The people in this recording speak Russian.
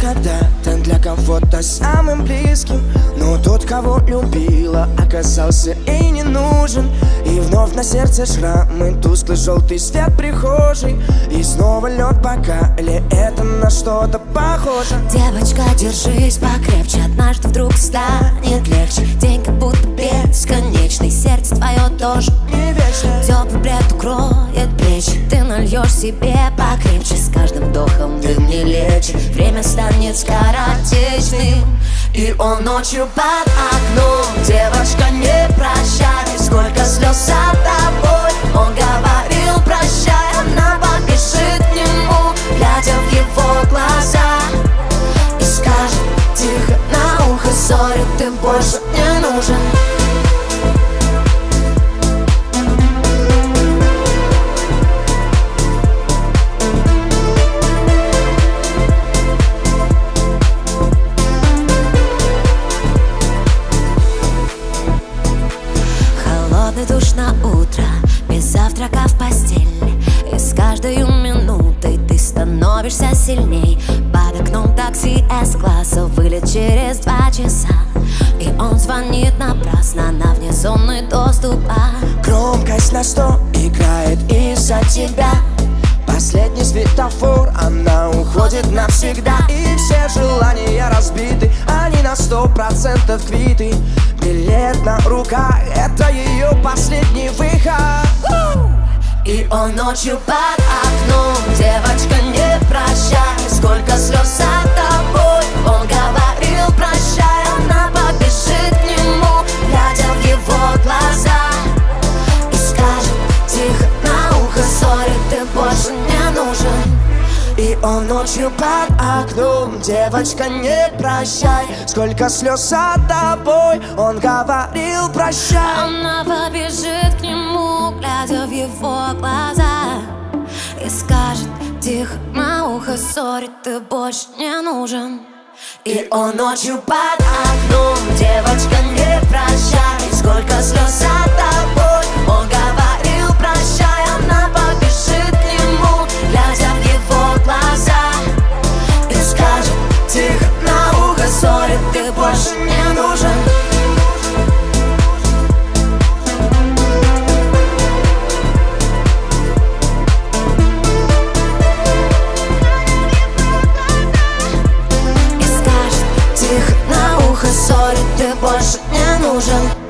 когда-то для комфорта самым близким, но тот, кого любила, оказался и не нужен. И вновь на сердце шрамы, тусклый желтый свет прихожей, и снова лед бокале, это на что-то похоже. Девочка, держись покрепче, однажды вдруг станет легче. День как будто бесконечный, сердце твое тоже не вечно. Теплый бред укроет плечи, ты нальешь себе покрепче. С каждым вдохом ты мне лечишь, время станет скоротечным. И он ночью под окном, девочка, не прощай, сколько слез от тобой. Он говорил прощай, она побежит к нему, глядя в его глаза, и скажет тихо на ухо: сори, ты больше не нужен. Душ на утро, без завтрака в постель, и с каждой минутой ты становишься сильней. Под окном такси С-класса, вылет через 2 часа, и он звонит напрасно на вне зоны доступа. Громкость на 100 играет из-за тебя. Последний светофор, она уходит навсегда. И все желания разбиты, они на 100% квиты. Билет на руках, это ее последний выход. И он ночью под окном, девочка, не прощай, сколько слез от тобой. Он говорил прощай, она побежит к нему, глядя в его глаза, и скажет тихо на ухо: сори, ты больше не нужен. И он ночью под окном, девочка, не прощай, сколько слез от тобой. Он говорил прощай, она побежит к нему, глядя в его глаза, и скажет тихо на ухо: сори, ты больше не нужен. и он ночью под окном, девочка, не прощай, сколько слез от тобой. Он говорил прощай, она побежит к нему, глядя в его глаза, и скажет тихо на ухо: сори, ты больше не нужен. И скажет тихо на ухо: сори, ты больше не нужен.